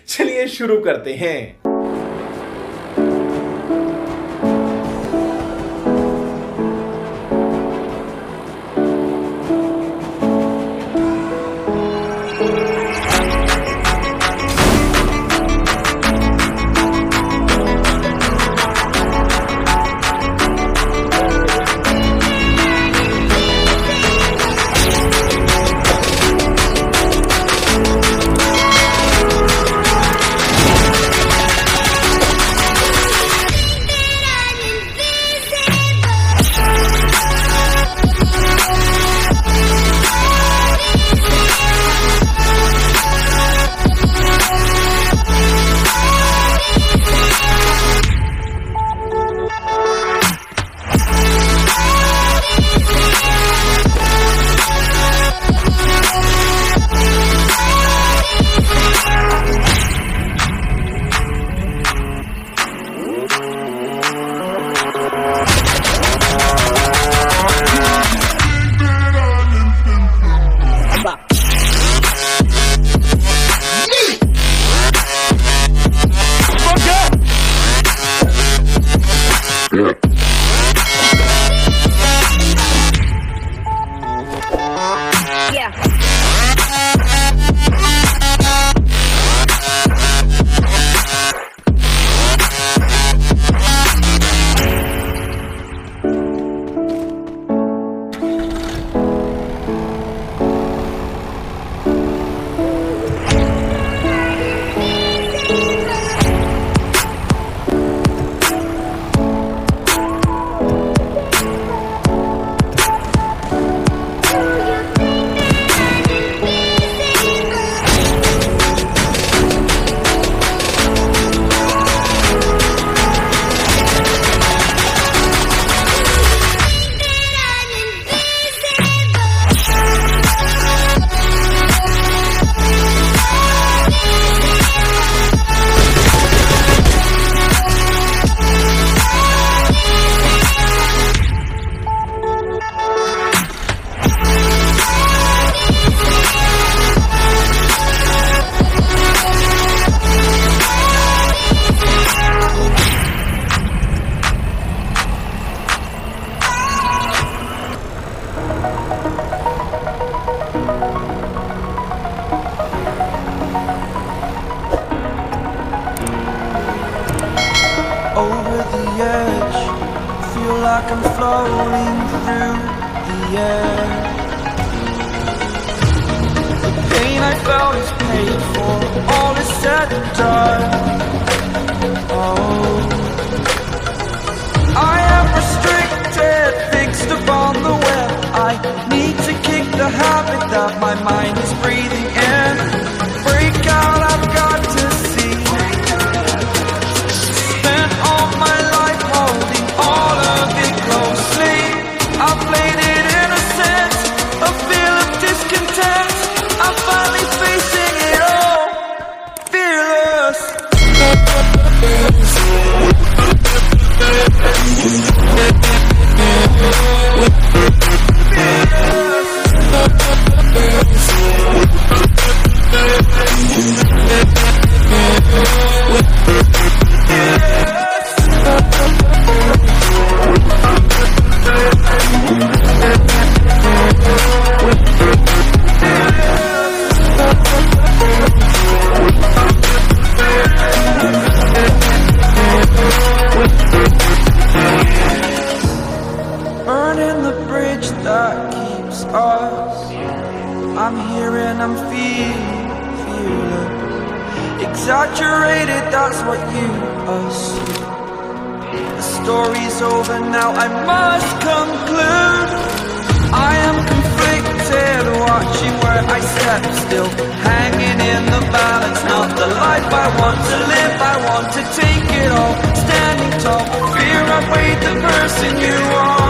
चलिए शुरू करते हैं। Over the edge, feel like I'm floating through the air. The pain I felt is paid for, all is said and done. Oh, I am restricted, fixed upon the web. I need to kick the habit that my mind is breathing in. Break out, I've got to see. I played it innocent, a feel of discontent. I'm finally facing it all, fearless. Burning the bridge that keeps us. I'm here and I'm feeling exaggerated, that's what you assume. The story's over now, I must conclude. I am conflicted, watching where I step still, hanging in the balance. Not the life I want to live, I want to take it all. Standing tall, fear I've weighed the person you are.